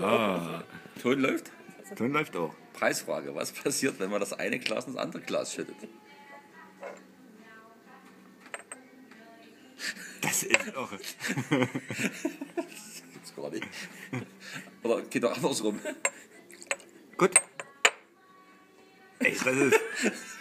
Ah, Ton läuft. Ton läuft auch. Preisfrage. Was passiert, wenn man das eine Glas ins andere Glas schüttet? Das ist auch. Gibt's gar nicht. Oder geht doch andersrum. Gut. Ey, das ist.